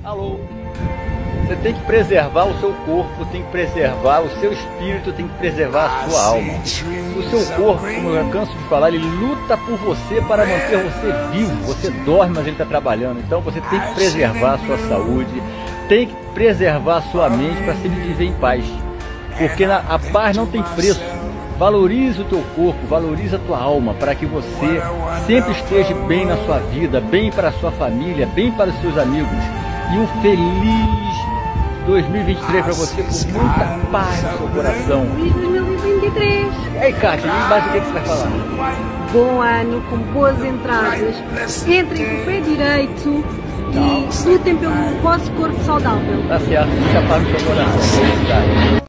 Alô? Você tem que preservar o seu corpo, tem que preservar o seu espírito, tem que preservar a sua alma. O seu corpo, como eu já canso de falar, ele luta por você para manter você vivo. Você dorme, mas ele está trabalhando. Então você tem que preservar a sua saúde, tem que preservar a sua mente para sempre viver em paz. Porque a paz não tem preço. Valorize o teu corpo, valorize a tua alma, para que você sempre esteja bem na sua vida, bem para a sua família, bem para os seus amigos. E um feliz 2023 para você, com muita paz no seu coração. Feliz 2023! E aí, Kátia, mais o que você vai falar? Bom ano, com boas entradas. Entrem com o pé direito e lutem pelo vosso corpo saudável. Tá certo, fica a paz no seu coração. Felicidade.